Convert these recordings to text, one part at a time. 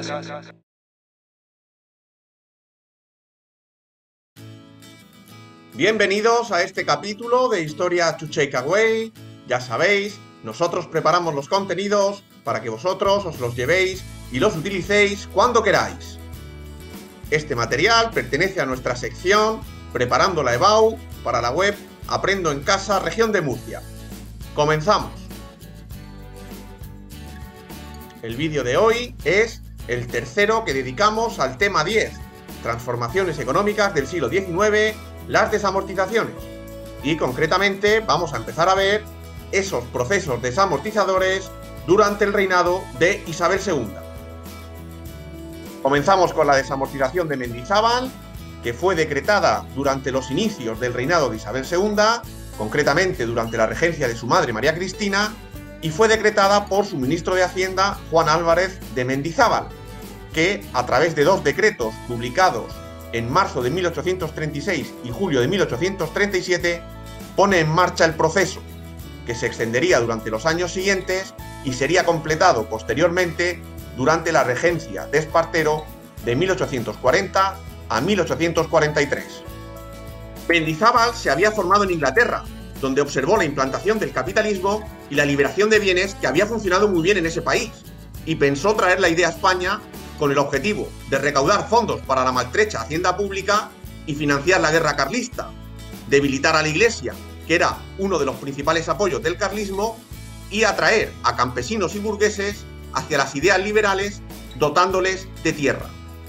Bienvenidos a este capítulo de Historia to Take Away. Ya sabéis, nosotros preparamos los contenidos para que vosotros os los llevéis y los utilicéis cuando queráis. Este material pertenece a nuestra sección Preparando la EBAU para la web Aprendo en Casa, Región de Murcia. Comenzamos. El vídeo de hoy es el tercero que dedicamos al tema 10, transformaciones económicas del siglo XIX, las desamortizaciones. Y concretamente vamos a empezar a ver esos procesos desamortizadores durante el reinado de Isabel II. Comenzamos con la desamortización de Mendizábal, que fue decretada durante los inicios del reinado de Isabel II, concretamente durante la regencia de su madre María Cristina, y fue decretada por su ministro de Hacienda, Juan Álvarez de Mendizábal, que a través de dos decretos publicados en marzo de 1836 y julio de 1837, pone en marcha el proceso, que se extendería durante los años siguientes y sería completado posteriormente durante la regencia de Espartero de 1840 a 1843. Mendizábal se había formado en Inglaterra, donde observó la implantación del capitalismo y la liberación de bienes que había funcionado muy bien en ese país, y pensó traer la idea a España con el objetivo de recaudar fondos para la maltrecha hacienda pública y financiar la guerra carlista, debilitar a la Iglesia, que era uno de los principales apoyos del carlismo, y atraer a campesinos y burgueses hacia las ideas liberales, dotándoles de tierra.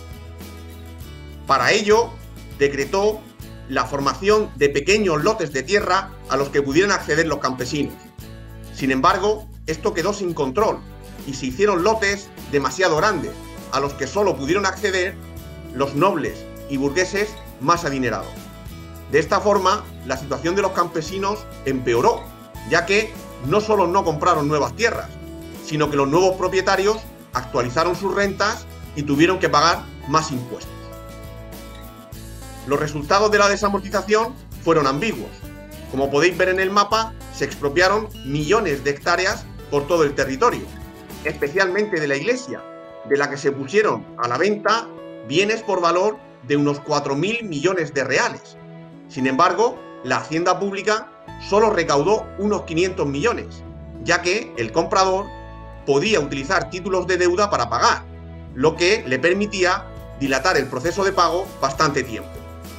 Para ello, decretó la formación de pequeños lotes de tierra a los que pudieran acceder los campesinos. Sin embargo, esto quedó sin control y se hicieron lotes demasiado grandes, a los que solo pudieron acceder los nobles y burgueses más adinerados. De esta forma, la situación de los campesinos empeoró, ya que no solo no compraron nuevas tierras, sino que los nuevos propietarios actualizaron sus rentas y tuvieron que pagar más impuestos. Los resultados de la desamortización fueron ambiguos. Como podéis ver en el mapa, se expropiaron millones de hectáreas por todo el territorio, especialmente de la Iglesia, de la que se pusieron a la venta bienes por valor de unos 4.000 millones de reales. Sin embargo, la hacienda pública solo recaudó unos 500 millones, ya que el comprador podía utilizar títulos de deuda para pagar, lo que le permitía dilatar el proceso de pago bastante tiempo.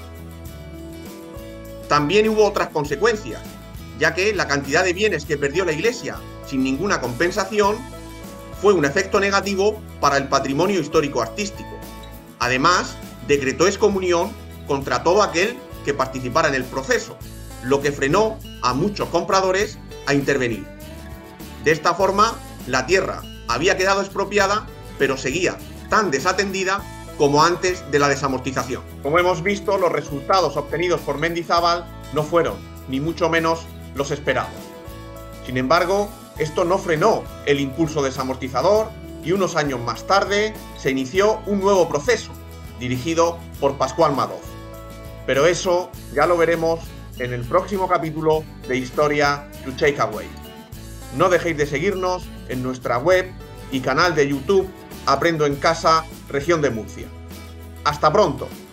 También hubo otras consecuencias, ya que la cantidad de bienes que perdió la Iglesia sin ninguna compensación fue un efecto negativo para el patrimonio histórico-artístico. Además, decretó excomunión contra todo aquel que participara en el proceso, lo que frenó a muchos compradores a intervenir. De esta forma, la tierra había quedado expropiada, pero seguía tan desatendida como antes de la desamortización. Como hemos visto, los resultados obtenidos por Mendizábal no fueron, ni mucho menos, los esperados. Sin embargo, esto no frenó el impulso desamortizador y unos años más tarde se inició un nuevo proceso, dirigido por Pascual Madoz. Pero eso ya lo veremos en el próximo capítulo de Historia to Take Away. No dejéis de seguirnos en nuestra web y canal de YouTube Aprendo en Casa, Región de Murcia. ¡Hasta pronto!